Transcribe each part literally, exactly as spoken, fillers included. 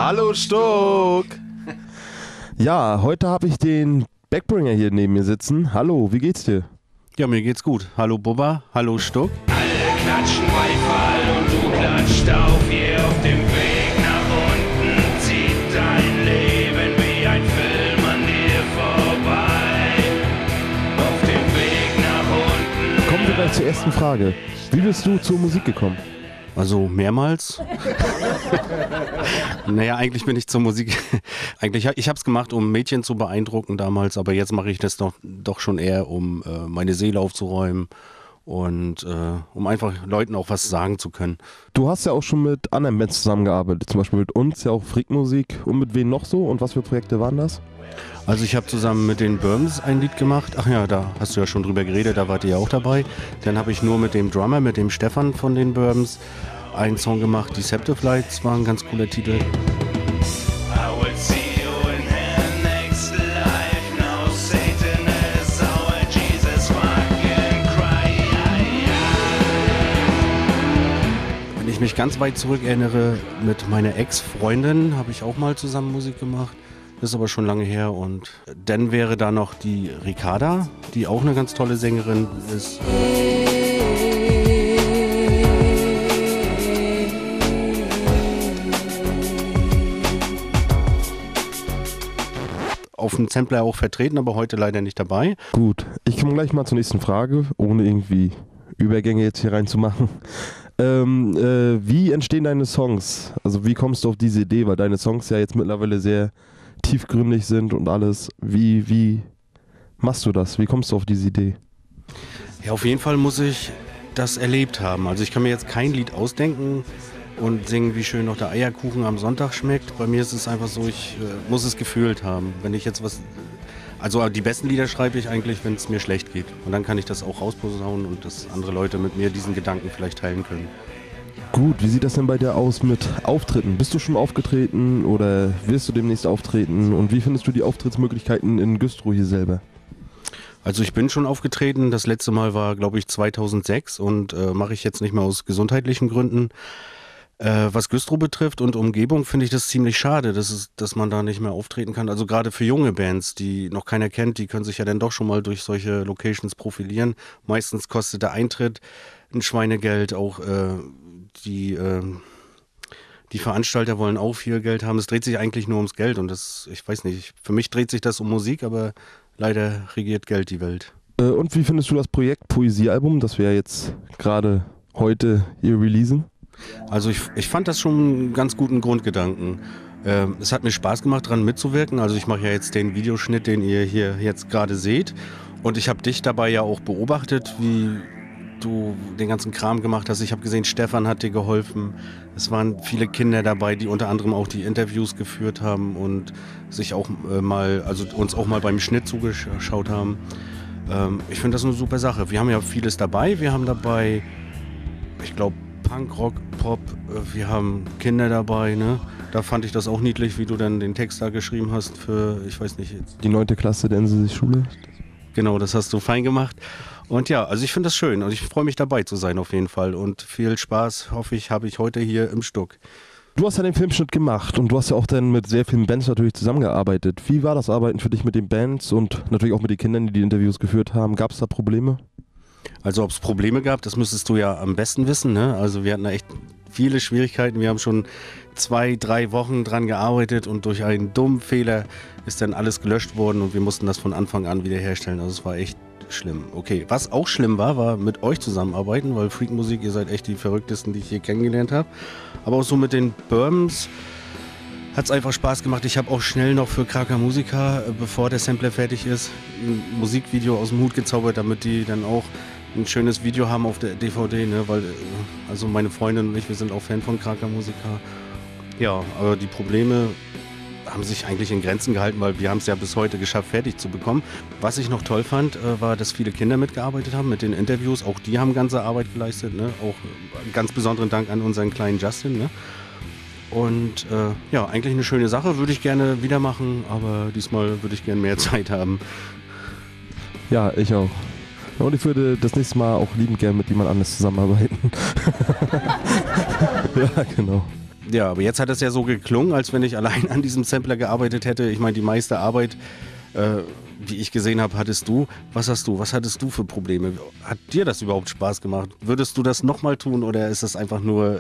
Hallo Stuck! Ja, heute habe ich den Backbringer hier neben mir sitzen. Hallo, wie geht's dir? Ja, mir geht's gut. Hallo Bubba, hallo Stuck. Alle klatschen Beifall und du klatscht auf, hier auf dem Weg nach unten zieht dein Leben wie ein Film an dir vorbei. Auf dem Weg nach unten. Kommen wir gleich zur ersten Frage. Wie bist du zur Musik gekommen? Also mehrmals. Naja, eigentlich bin ich zur Musik. Eigentlich, ich habe es gemacht, um Mädchen zu beeindrucken damals, aber jetzt mache ich das doch, doch schon eher, um äh, meine Seele aufzuräumen und äh, um einfach Leuten auch was sagen zu können. Du hast ja auch schon mit anderen Bands zusammengearbeitet, zum Beispiel mit uns, ja auch Freakmusik. Und mit wem noch so? Und was für Projekte waren das? Also ich habe zusammen mit den Böhms ein Lied gemacht. Ach ja, da hast du ja schon drüber geredet, da wart ihr ja auch dabei. Dann habe ich nur mit dem Drummer, mit dem Stefan von den Böhms, einen Song gemacht. Deceptive Lights war ein ganz cooler Titel. Wenn ich mich ganz weit zurück erinnere, mit meiner Ex-Freundin habe ich auch mal zusammen Musik gemacht. Das ist aber schon lange her. Und dann wäre da noch die Ricarda, die auch eine ganz tolle Sängerin ist. Auf dem Sampler auch vertreten, aber heute leider nicht dabei. Gut, ich komme gleich mal zur nächsten Frage, ohne irgendwie Übergänge jetzt hier reinzumachen. Ähm, äh, wie entstehen deine Songs? Also wie kommst du auf diese Idee, weil deine Songs ja jetzt mittlerweile sehr tiefgründig sind und alles. Wie, wie machst du das? Wie kommst du auf diese Idee? Ja, auf jeden Fall muss ich das erlebt haben. Also ich kann mir jetzt kein Lied ausdenken und singen, wie schön noch der Eierkuchen am Sonntag schmeckt. Bei mir ist es einfach so, ich äh, muss es gefühlt haben. Wenn ich jetzt was... Also die besten Lieder schreibe ich eigentlich, wenn es mir schlecht geht. Und dann kann ich das auch rausposaunen und dass andere Leute mit mir diesen Gedanken vielleicht teilen können. Gut, wie sieht das denn bei dir aus mit Auftritten? Bist du schon aufgetreten oder wirst du demnächst auftreten? Und wie findest du die Auftrittsmöglichkeiten in Güstrow hier selber? Also ich bin schon aufgetreten. Das letzte Mal war, glaube ich, zweitausendsechs und äh, mache ich jetzt nicht mehr aus gesundheitlichen Gründen. Äh, was Güstrow betrifft und Umgebung, finde ich das ziemlich schade, dass, es, dass man da nicht mehr auftreten kann. Also gerade für junge Bands, die noch keiner kennt, die können sich ja dann doch schon mal durch solche Locations profilieren. Meistens kostet der Eintritt ein Schweinegeld, auch äh, die, äh, die Veranstalter wollen auch viel Geld haben. Es dreht sich eigentlich nur ums Geld und das, ich weiß nicht, für mich dreht sich das um Musik, aber leider regiert Geld die Welt. Äh, und wie findest du das Projekt Poesiealbum, das wir ja jetzt gerade heute hier releasen? Also ich, ich fand das schon einen ganz guten Grundgedanken. Ähm, es hat mir Spaß gemacht, daran mitzuwirken. Also ich mache ja jetzt den Videoschnitt, den ihr hier jetzt gerade seht. Und ich habe dich dabei ja auch beobachtet, wie du den ganzen Kram gemacht hast. Ich habe gesehen, Stefan hat dir geholfen. Es waren viele Kinder dabei, die unter anderem auch die Interviews geführt haben und sich auch äh, mal, also uns auch mal beim Schnitt zugeschaut haben. Ähm, ich finde das eine super Sache. Wir haben ja vieles dabei. Wir haben dabei, ich glaube, Punk, Rock, Pop, wir haben Kinder dabei, ne? Da fand ich das auch niedlich, wie du dann den Text da geschrieben hast für, ich weiß nicht jetzt. Die neunte Klasse der Ensisis-Schule. Genau, das hast du fein gemacht. Und ja, also ich finde das schön und ich freue mich dabei zu sein auf jeden Fall und viel Spaß, hoffe ich, habe ich heute hier im Stuck. Du hast ja den Filmschnitt gemacht und du hast ja auch dann mit sehr vielen Bands natürlich zusammengearbeitet. Wie war das Arbeiten für dich mit den Bands und natürlich auch mit den Kindern, die die Interviews geführt haben? Gab es da Probleme? Also ob es Probleme gab, das müsstest du ja am besten wissen, ne? Also wir hatten da echt viele Schwierigkeiten. Wir haben schon zwei, drei Wochen dran gearbeitet und durch einen dummen Fehler ist dann alles gelöscht worden und wir mussten das von Anfang an wiederherstellen. Also es war echt schlimm. Okay, was auch schlimm war, war mit euch zusammenarbeiten, weil Freakmusik, ihr seid echt die Verrücktesten, die ich hier kennengelernt habe. Aber auch so mit den Böhms hat es einfach Spaß gemacht. Ich habe auch schnell noch für Kraker Musiker, bevor der Sampler fertig ist, ein Musikvideo aus dem Hut gezaubert, damit die dann auch ein schönes Video haben auf der D V D, ne? Weil also meine Freundin und ich, wir sind auch Fan von Kraker Musiker. Ja, aber die Probleme haben sich eigentlich in Grenzen gehalten, weil wir haben es ja bis heute geschafft, fertig zu bekommen. Was ich noch toll fand, äh, war, dass viele Kinder mitgearbeitet haben mit den Interviews. Auch die haben ganze Arbeit geleistet, ne? Auch äh, ganz besonderen Dank an unseren kleinen Justin, ne? Und äh, ja, eigentlich eine schöne Sache, würde ich gerne wieder machen, aber diesmal würde ich gerne mehr Zeit haben. Ja, ich auch. Und ich würde das nächste Mal auch liebend gerne mit jemand anderes zusammenarbeiten. Ja, genau. Ja, aber jetzt hat es ja so geklungen, als wenn ich allein an diesem Sampler gearbeitet hätte. Ich meine, die meiste Arbeit, äh, die ich gesehen habe, hattest du. Was hast du? Was hattest du für Probleme? Hat dir das überhaupt Spaß gemacht? Würdest du das nochmal tun oder ist das einfach nur... Äh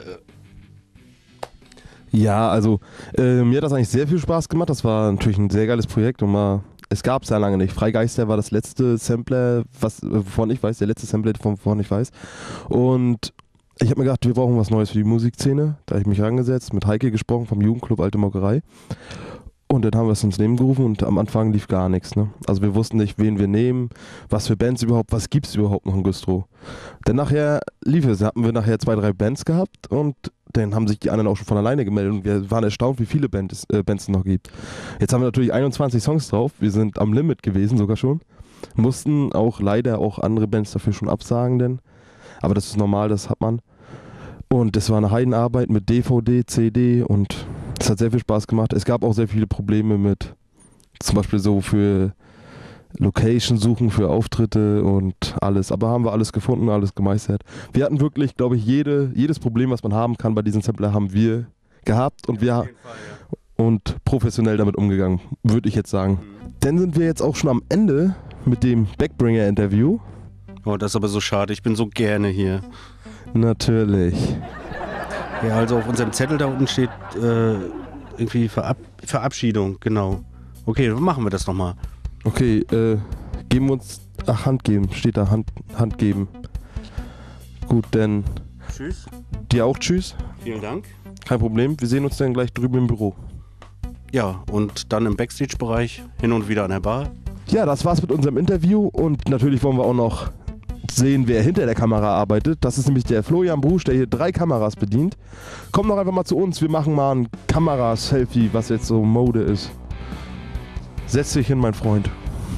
Ja, also äh, mir hat das eigentlich sehr viel Spaß gemacht. Das war natürlich ein sehr geiles Projekt und mal, es gab es ja lange nicht. Freigeister war das letzte Sampler, was, wovon ich weiß, der letzte Sampler, wovon ich weiß. Und ich habe mir gedacht, wir brauchen was Neues für die Musikszene. Da habe ich mich rangesetzt, mit Heike gesprochen vom Jugendclub Alte Mockerei. Und dann haben wir es ins Leben gerufen und am Anfang lief gar nichts. Ne? Also wir wussten nicht, wen wir nehmen, was für Bands überhaupt, was gibt es überhaupt noch in Güstrow. Dann nachher lief es, hatten wir nachher zwei, drei Bands gehabt und dann haben sich die anderen auch schon von alleine gemeldet und wir waren erstaunt, wie viele Bands, äh, Bands es noch gibt. Jetzt haben wir natürlich einundzwanzig Songs drauf, wir sind am Limit gewesen sogar schon. Mussten auch leider auch andere Bands dafür schon absagen, denn, aber das ist normal, das hat man. Und das war eine Heidenarbeit mit D V D, C D und es hat sehr viel Spaß gemacht. Es gab auch sehr viele Probleme mit, zum Beispiel so für Location suchen, für Auftritte und alles. Aber haben wir alles gefunden, alles gemeistert. Wir hatten wirklich, glaube ich, jede, jedes Problem, was man haben kann bei diesem Sampler, haben wir gehabt und wir Fall, ja. und professionell damit umgegangen, würde ich jetzt sagen. Mhm. Dann sind wir jetzt auch schon am Ende mit dem Backbringer-Interview. Oh, das ist aber so schade. Ich bin so gerne hier. Natürlich. Ja, also auf unserem Zettel da unten steht äh, irgendwie Verab Verabschiedung, genau. Okay, dann machen wir das nochmal. Okay, äh, geben wir uns, ach, Hand geben, steht da, Hand, Hand geben. Gut, dann Tschüss. dir auch tschüss. Vielen Dank. Kein Problem, wir sehen uns dann gleich drüben im Büro. Ja, und dann im Backstage-Bereich, hin und wieder an der Bar. Ja, das war's mit unserem Interview und natürlich wollen wir auch noch sehen, wer hinter der Kamera arbeitet. Das ist nämlich der Florian Brusch, der hier drei Kameras bedient. Komm doch einfach mal zu uns, wir machen mal ein Kameras-Selfie, was jetzt so Mode ist. Setz dich hin, mein Freund.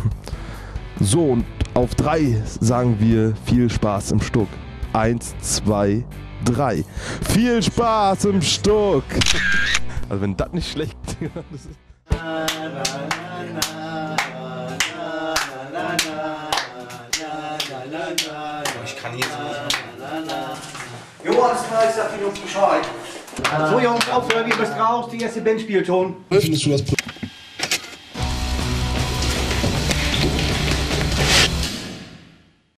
So, und auf drei sagen wir viel Spaß im Stuck. Eins, zwei, drei. Viel Spaß im Stuck! Also wenn das nicht schlecht ist. Ich kann hier so. Jo, alles klar, ich sag dir noch Bescheid. So Jungs, aufhören, ihr müsst raus, die erste Band spielt schon. Findest du das